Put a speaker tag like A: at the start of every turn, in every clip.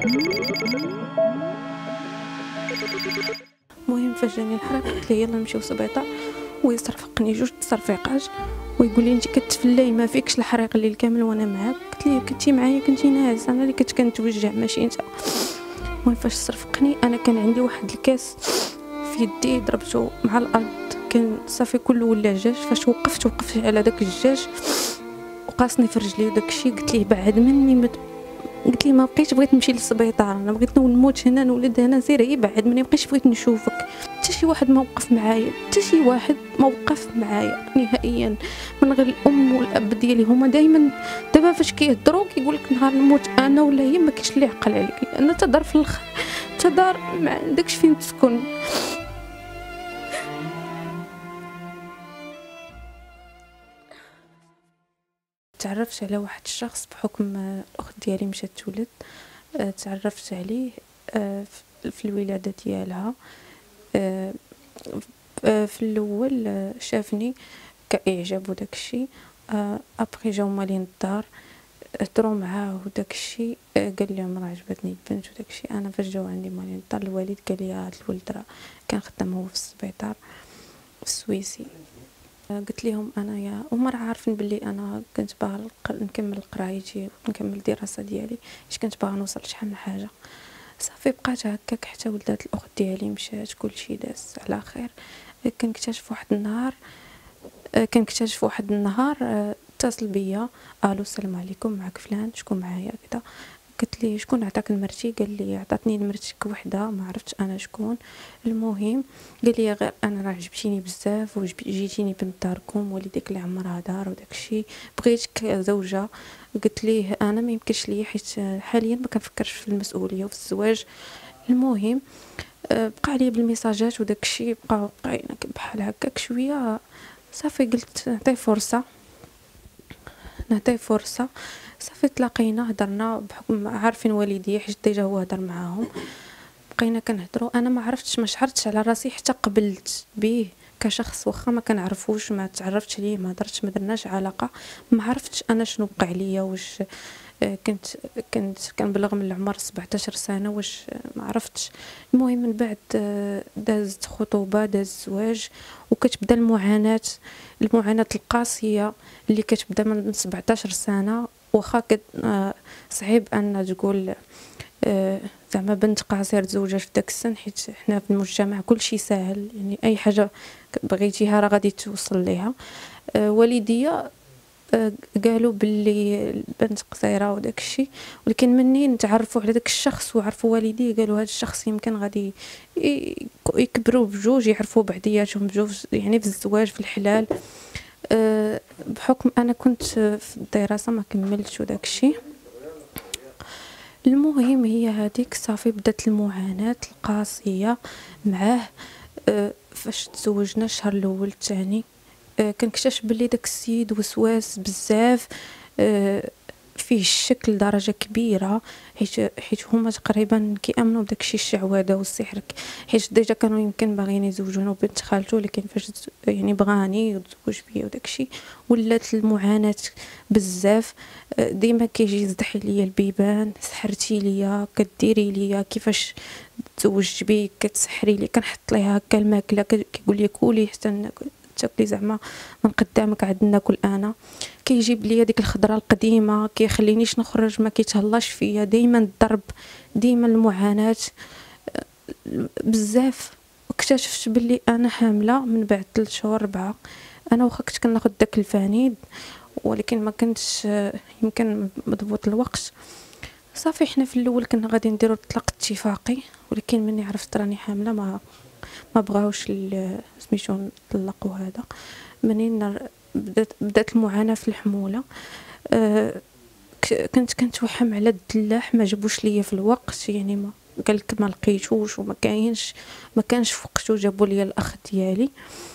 A: المهم فاش جاني الحريق قلت ليه يلا نمشيو للسبيطار، ويصرفقني 2 تصرفيقات ويقول لي انت كتفلاي ما فيكش الحريق الليل كامل وانا معاك. قلت ليه كنتي معايا كنتي ناعسه، انا اللي كنت كنتوجع ماشي انت. المهم فاش صرفقني انا كان عندي واحد الكاس في يدي ضربته مع الارض، كان صافي كله ولا جاج. فاش وقفت على داك الجاج وقاسني في رجلي وداك الشيء. قلت ليه بعد مني قلت لي ما بقيتش بغيت نمشي للسبيطار، انا بغيت نموت هنا نولد هنا، سير غير بعد مني، بقيتش بغيت نشوفك. حتى شي واحد ما وقف معايا، حتى شي واحد ما وقف معايا نهائيا، من غير الام والاب ديالي. هما دائما دابا فاش كيهضروا كيقول لك نهار نموت انا ولا هي ما كاينش اللي يعقل عليك، لان تدار في الاخر تدار ما عندكش فين تسكن. تعرفت على واحد الشخص بحكم الاخت ديالي مشات تولد. تعرفت عليه في الولاده ديالها. في الاول شافني كاعجاب وداك الشيء. ابري جاو مالين الدار هضروا معاه وداك الشيء، قال لهم راه عجبتني البنت وداك الشيء. انا فاش جاو عندي مالين الدار الوالد قال لي هاد الولد راه كان خدام هو في السبيطار السويسي. قلت لهم انايا هما راه عارفين بلي انا كنت باغا نكمل قرايتي ونكمل الدراسه ديالي، حيت كنت باغا نوصل لشحال من حاجه. صافي بقات هكاك حتى ولدات الاخت ديالي مشات كلشي داز على خير. كنكتشف واحد النهار اتصل بيا، الو السلام عليكم معك فلان شكون معايا كذا. قلت لي شكون عطاك نمرتي؟ قال لي عطاتني نمرتك وحده ما عرفتش انا شكون. المهم قال لي غير انا راه عجبتيني بزاف وجيتيني بنت داركم والديك اللي عمرها دار وداك الشيء، بغيتك زوجه. قلت ليه انا ما يمكنش ليا حيت حاليا ما كنفكرش في المسؤوليه وفي الزواج. المهم بقى عليا بالميساجات وداك الشيء، بقينا بحال هكاك شويه. صافي قلت نعطيه فرصه. صافي تلاقينا هضرنا بحكم عارفين والديه حيت ديجا هو هضر معاهم. بقينا كنهضروا، انا ما شعرتش على راسي حتى قبلت به كشخص، واخا ما كنعرفوش ما تعرفتش ليه ما هضرتش ما درناش علاقه، ما عرفتش انا شنو وقع ليا. واش كنت كنبلغ من العمر 17 سنه، واش ما عرفتش. المهم من بعد دازت خطوبه داز الزواج، وكتبدا المعاناه القاسيه اللي كتبدا من 17 سنه. واخا صعيب ان تقول زعما بنت قاصر تزوجات في داك السن، حيت حنا في المجتمع كلشي ساهل، يعني اي حاجه بغيتيها راه غادي توصل ليها. والديا قالوا باللي البنت قصيره وداك الشيء، ولكن منين تعرفوا على داك الشخص وعرفوا والديه قالوا هذا الشخص يمكن غادي يكبروا بجوج، يعرفوا بعضياتهم بجوج، يعني في الزواج في الحلال. بحكم انا كنت في الدراسه ما كملتش وداك الشيء. المهم هي هذيك صافي بدات المعاناه القاسيه معاه. فاش تزوجنا الشهر الاول الثاني كنكتشف بلي داك السيد وسواس بزاف، فيه الشك لدرجه كبيره، حيت هما تقريبا كيامنوا بداك الشيء الشعوذه والسحر. حيت ديجا كانوا يمكن باغيين يزوجونه بنت خالته، لكن فاش يعني بغاني يتزوج بيا وداك الشيء ولات المعاناه بزاف. ديما كيجي يزدحي ليا البيبان، سحرتي ليا، كديري ليا كيفاش تزوجت بيك، كتسحري لي، كنحط ليها هكا الماكله كيقول لي كولي حتى تاكلي زعما من قدامك عاد ناكل انا. كيجيب لي ديك الخضره القديمه، كيخلينيش نخرج، ما كيتهلاش فيا، دائما الضرب، دائما المعاناه بزاف. واكتشفت باللي انا حامله من بعد 3 شهور 4. انا واخا كنت كناخذ داك الفانيد ولكن ما كنتش يمكن مضبوط الوقت. صافي حنا في الاول كنا غادي نديرو الطلاق اتفاقي، ولكن مني عرفت راني حامله ما بغاوش سميتو نطلقوا. هذا منين بدات المعاناه في الحموله. كنت كنتوحم على الدلاح ما جابوش ليا في الوقت، يعني ما قالك ما لقيتوش وما كانش في وقته جابوا ليا الاخ ديالي.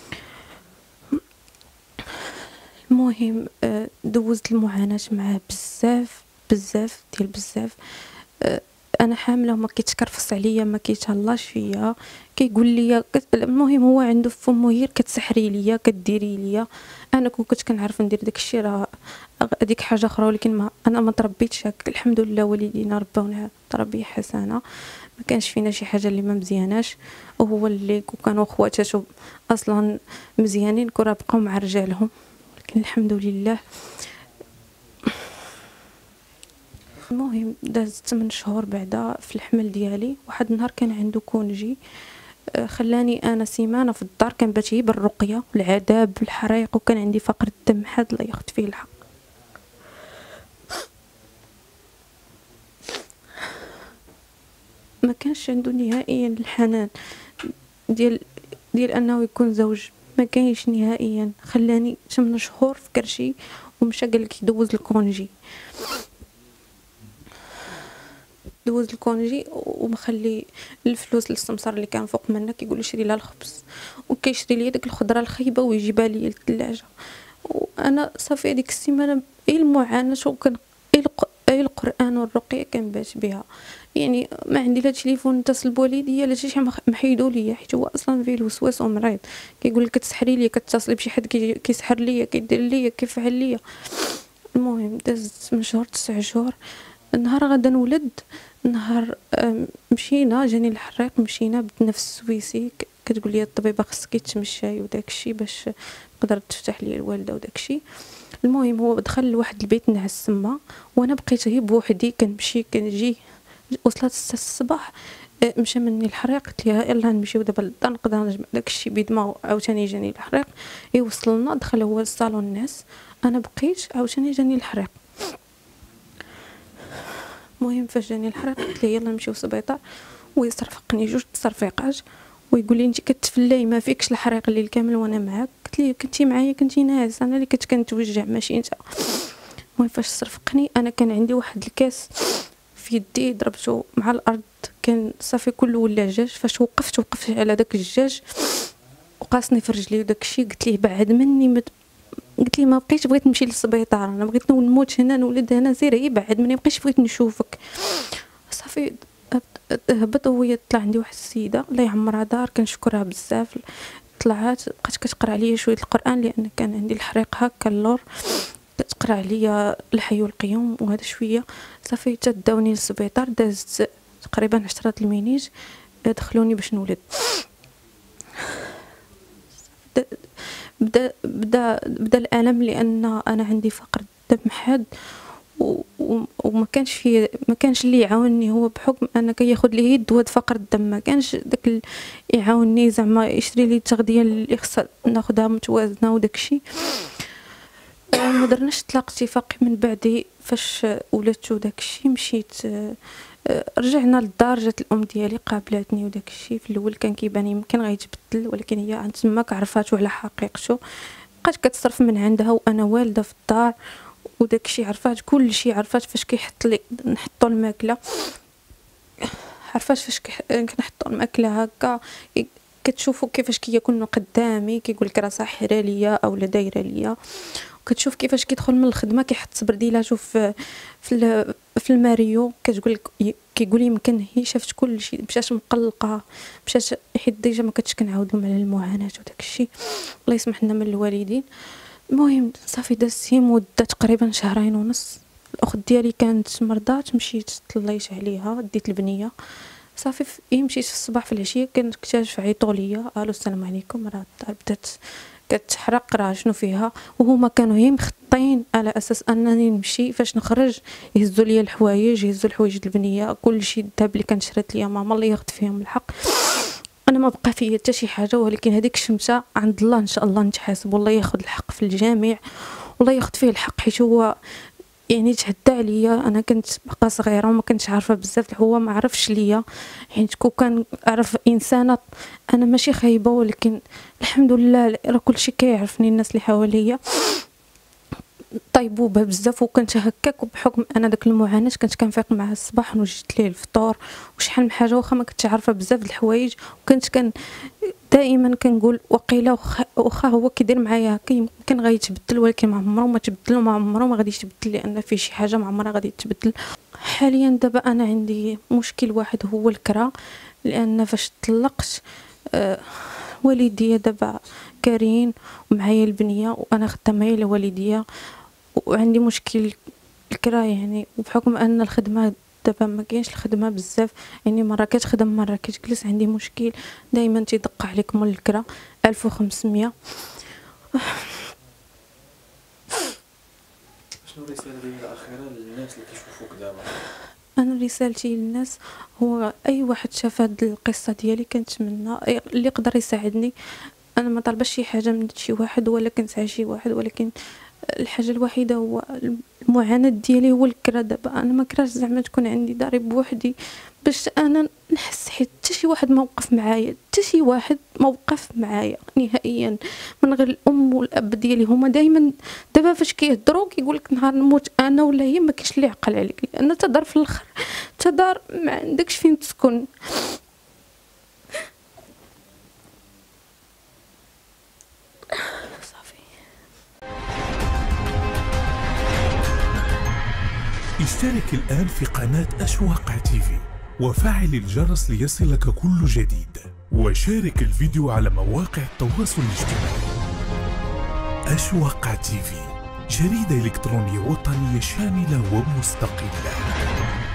A: المهم دوزت المعاناه معاه بزاف ديال بزاف. انا حامله وما كيتكرفص عليا، ما كيتهلاش فيا، كيقول لي المهم هو عنده فمو هي كتسحري ليا كديري ليا. انا كنت كنعرف ندير داك الشيء راه هذيك حاجه اخرى، ولكن ما انا ما تربيتش هكا. الحمد لله والدينا ربونا تربيه حسنه، ما كانش فينا شي حاجه اللي ما مزياناش، وهو اللي كانوا خواتاتو اصلا مزيانين كون بقاو مع رجالهم، لكن الحمد لله. المهم داز 8 شهور بعدا في الحمل ديالي، واحد النهار كان عنده كونجي، خلاني انا سيمانه في الدار كنبات هي بالرقيه العذاب الحريق، وكان عندي فقر الدم حاد الله ياخذ فيه الحق. ما كانش عنده نهائيا الحنان ديال انه يكون زوج، ما كاينش نهائيا. خلاني 8 شهور في كرشي ومشى قال لك يدوز الكونجي، دوز الكونجي ومخلي الفلوس للسمسار اللي كان فوق منا، كيقول لي شري لها الخبز وكيشري لي داك الخضره الخايبه ويجيبها لي للثلاجه. وانا صافي هذيك السيمانه اي المعاناه وكان اي القران والرقيه كنبات بها، يعني ما عندي لا تليفون نتصل بوالديا لا شي حاجه محيدوا ليا، حيت هو اصلا فيه الوسواس ومريض، كيقول لك كتسحري لي، كتصلي بشي حد كيسحر ليا، كيدير ليا، كيفعل ليا. المهم داز من شهور 9 شهور، نهار غدا نولد، نهار مشينا جاني الحريق، مشينا بالنفس السويسي، كتقول لي الطبيبه خصك تمشاي وداك الشيء باش تقدر تفتح لي الوالده وداك الشيء. المهم هو دخل لواحد البيت نعس تما، وانا بقيت غير بوحدي كنمشي كنجي. وصلت 6 الصباح، مشى مني الحريق، قلت لها يلا نمشيو دابا للدار نقدر نجمع داك الشيء بيد ما عاوتاني جاني الحريق. وصلنا دخل هو للصالون الناس، انا بقيت عاوتاني جاني الحريق. المهم فاش جاني الحريق قلت ليه يلا نمشيو للسبيطار، ويصرفقني 2 تصرفيقات ويقول لي انت كتفلاي ما فيكش الحريق الليل كامل وانا معاك. قلت ليه كنتي معايا، كنتي ناعس، انا اللي كنت كنتوجع ماشي انت. المهم فاش صرفقني انا كان عندي واحد الكاس في يدي ضربته مع الارض، كان صافي كله ولا جاج. فاش وقفت على داك الجاج وقاسني في رجلي وداك الشيء، قلت ليه بعد مني قلت لي ما بقيتش بغيت نمشي للسبيطار، انا بغيت نموت هنا نولد هنا، سير يبعد مني، بقيتش بغيت نشوفك. صافي هبط وهي طلع عندي واحد السيده الله يعمرها دار كنشكرها بزاف، طلعت بقات كتقرا عليا شويه القران لان كان عندي الحريق هكا اللور، كتقرا عليا الحي والقيوم وهذا شويه. صافي تداوني للسبيطار، دازت تقريبا 10 المينيت، دخلوني باش نولد. بدا الالم لان انا عندي فقر الدم حاد، وما كانش فيه، ما كانش اللي يعاونني، هو بحكم انا كياخذ لي الدواء فقر الدم، ما كانش داك يعاونني زعما يشري لي التغذيه اللي خصها ناخذها متوازنه وداك الشيء. ما درناش اطلاق اتفاقي من بعد فاش ولدت وداك الشيء. مشيت رجعنا للدار، جات الام ديالي قابلتني وداك الشيء. في الاول كان كيبان يمكن غيتبدل، ولكن هي عند تماك عرفاتو على حقيقته، بقات كتصرف من عندها وانا والده في الدار وداك الشيء. عرفات كل شيء، عرفات فاش كيحط لي نحطوا الماكله، عرفات فاش كنحطوا الماكله هكا كتشوفوا كيفاش كياكل قدامي، كيقول لك راه ساحره ليا او لا دايره ليا. كتشوف كيفاش كيدخل من الخدمه كيحط برديلاته في الماريو، كتقول لك كيقول يمكن هي شافت كل شيء، مشات مقلقه، مشات حيت ديجا ما كنتش كنعاود لهم على المعاناه وداك الشيء، الله يسمح لنا من الوالدين. المهم صافي دازت مده تقريبا 2.5 شهور. الاخت ديالي كانت مرضات، مشيت طليت عليها ديت البنيه. صافي مشيت في الصباح في العشيه كنكتشف عيطوا ليا قالوا السلام عليكم راه الدار بدات كتحرق، راه شنو فيها. وهما كانوا هي مخطين على اساس انني نمشي، فاش نخرج يهزوا لي الحوايج، يهزوا الحوايج البنيه، كل شيء الذهب اللي كانت شرات ليا ماما الله ياخذ فيهم الحق. انا ما بقى فيا حتى شي حاجه، ولكن هذيك الشمسه عند الله ان شاء الله نتحاسب، والله ياخذ الحق في الجميع، والله ياخذ فيه الحق، حيت هو يعني تهدى عليا. انا كنت بقى صغيره وما كنتش عارفه بزاف، هو ما عرفش ليا، حيت كون كان عرف انسانه انا ماشي خايبه، ولكن الحمد لله راه كلشي كيعرفني الناس اللي حواليا طيبوبه بزاف. وكنت هكاك، وبحكم انا داك المعاناه كنت كنفيق مع الصباح ونوجد ليه الفطور وشحال من حاجه، واخا ما كنتش عارفه بزاف د الحوايج، وكنت دائما كنقول وقيله واخا هو كيدير معايا هكا يمكن غيتبدل، ولكن ما عمره ما تبدل وما عمره ما غادي يتبدل، لان فيه شي حاجه ما عمرها غادي تبدل. حاليا دابا انا عندي مشكل واحد هو الكرا، لان فاش طلقت والديا دابا كارين ومعايا البنيه وانا خدامه هي لوالديا، وعندي مشكل الكرا يعني. وبحكم ان الخدمه دابا ما كاينش الخدمه بزاف، يعني مره كتخدم مره كتجلس، عندي مشكل دائما تيدق عليك مول الكرا 1500.
B: شنو الرساله ديالك الاخيره للناس اللي كيشوفوك دابا؟
A: انا رسالتي للناس هو اي واحد شاف هاد القصه ديالي كنتمنى اللي يقدر يساعدني. انا ما طالباش شي حاجه من شي واحد ولا كنسعى شي واحد، ولكن الحاجه الوحيده هو المعاناه ديالي هو الكرا. دابا انا ما كراش زعما تكون عندي داري بوحدي باش انا نحس، حيت حتى شي واحد ما وقف معايا، حتى شي واحد ما وقف معايا نهائيا، من غير الام والاب ديالي. هما دائما دابا فاش كيهضروا كيقولك نهار نموت انا ولا هي ما كاينش اللي يعقل عليك، لان تدار في الاخر تدار ما عندكش فين تسكن.
C: اشترك الآن في قناة أشواق تيفي وفعل الجرس ليصلك كل جديد، وشارك الفيديو على مواقع التواصل الاجتماعي. أشواق تيفي، جريدة إلكترونية وطنية شاملة ومستقلة.